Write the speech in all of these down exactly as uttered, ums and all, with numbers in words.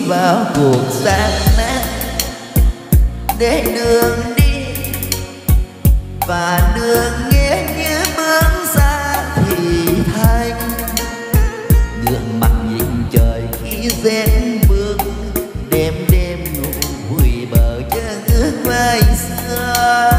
vào cuộc gian nan để đường đi và đường nghe như bước xa thì thanh ngượng mặt nhìn trời khi rét bước đêm đêm ngủ vùi bờ chân ước vai xưa.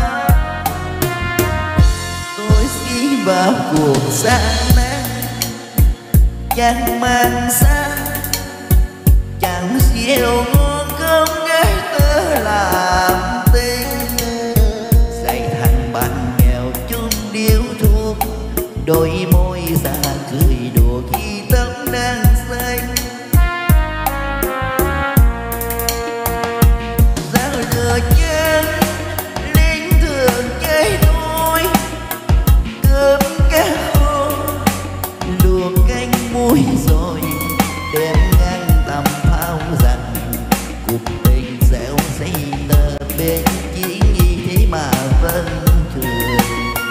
Tôi đi vào cuộc gian nan chẳng mang xa chẳng siêu ngon không gái tớ làm tình dạy thằng bạn nghèo chung điếu thuốc đôi môi già cười đùa khi tóc đang xanh giao lừa chân linh thường chơi đuôi cơm cá khô luộc canh muối rồi đem ngang tầm pháo rằng cuộc tình dẻo dây tờ bên chỉ nghĩ thế mà vẫn thường.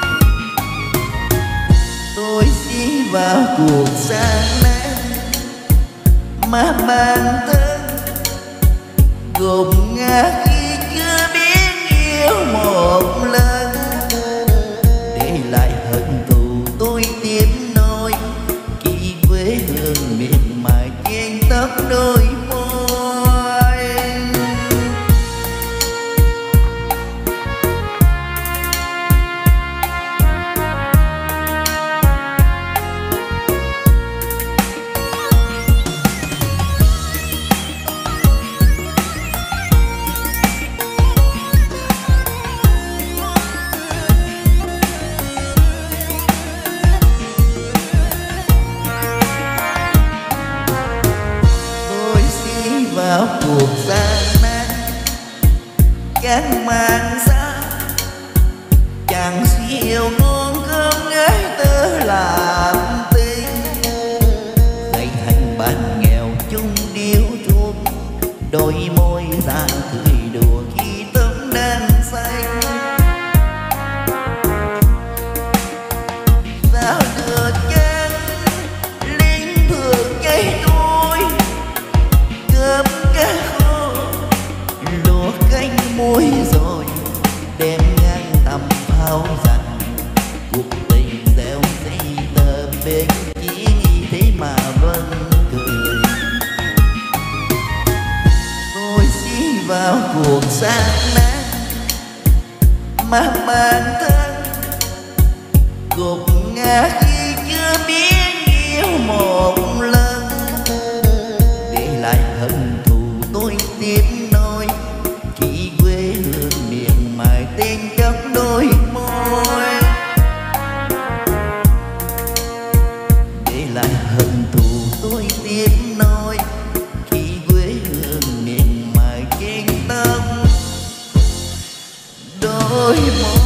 Tôi đi vào cuộc gian nan mà mang tên gục ngã khi chưa biết yêu một lần để lại hận thù tôi tiếp nối khi quê hương miền mài trên tóc đôi môi. Vào cuộc gian nan chẳng mang xa chẳng siêu ngon không gái tớ làm tình dạy thành bạn nghèo chung điếu thuốc đôi môi già cười đùa khi tóc đang xanh sao được chân linh thường cây đuôi cơm cá khô luộc canh muối rồi đem ngang tầm pháo rằng cuộc tình dẻo dây tờ bên chỉ nghĩ thế mà vẫn cười. Tôi đi vào cuộc gian nan mà mang thân gục ngã khi chưa biết yêu một lần để lại hận thù tôi tiếp nối khi quê hương miền mài tên chóc đôi môi để lại hận thù tôi tiếp nối khi quê hương miền mài trên tóc đôi môi.